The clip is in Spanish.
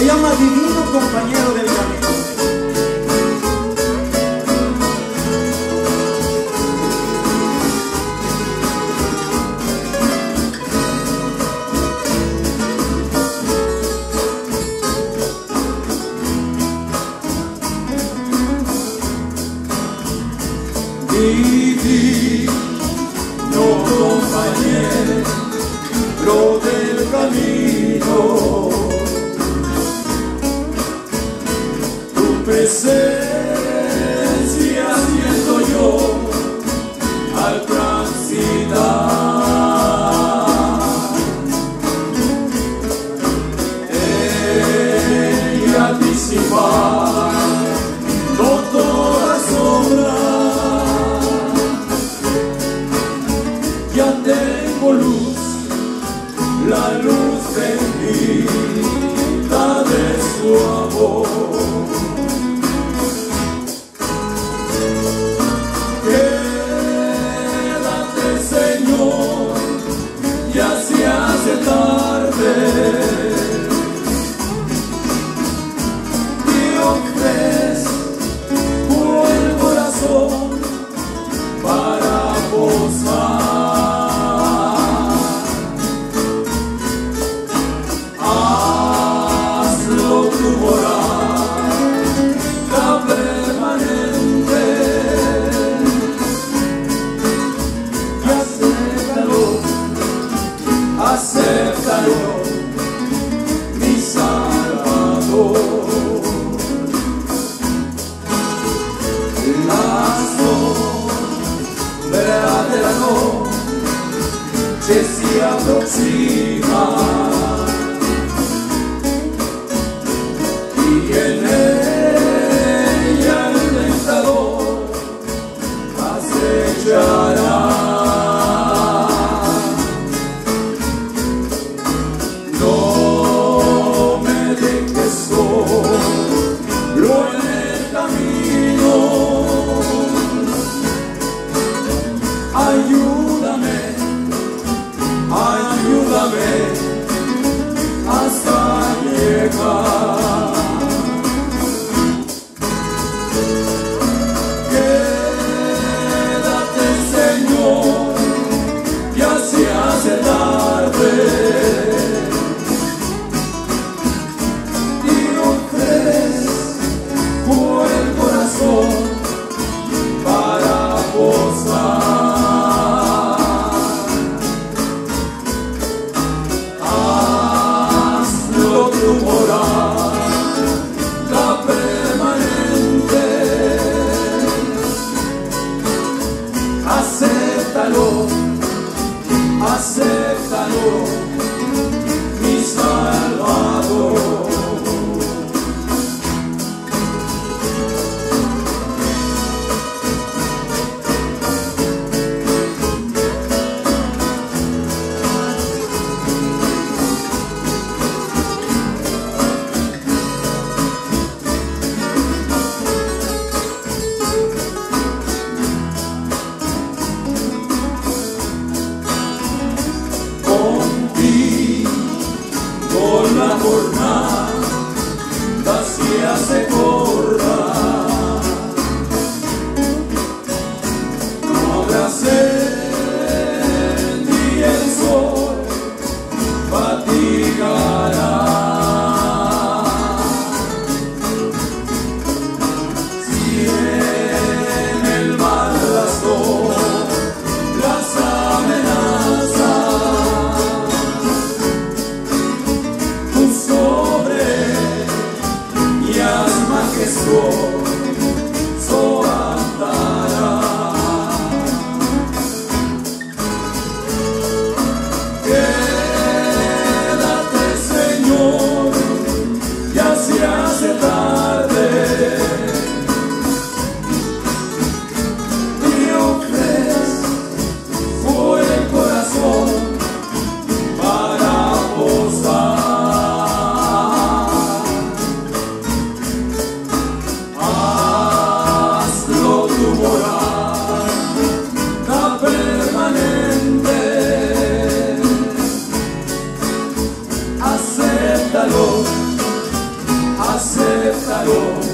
Se llama Divino Compañero del Camino. Divino compañero del camino, tu presencia siento yo al transitar. Ella disipa toda sombra. Ya tengo luz, la luz bendita de su amor. Quédate, Señor, ya se hace tarde. Y ofrezco el corazón para posar. Acéptalo, mi Salvador. La sombra de la noche se aproxima y en ella el tentador acechará. Ayúdame hasta llegar. Quédate, Señor, ya se hace tarde. Y ofrezco el corazón para posar. Morada permanente, acéptalo, acéptalo, mi Salvador. La jornada se hace corta, no habrá sed ni el sol fatigará. Si en el mar las Quédate, Señor, ya se hace tarde. Y ofrezco el corazón para posar. Acéptalo, Dios.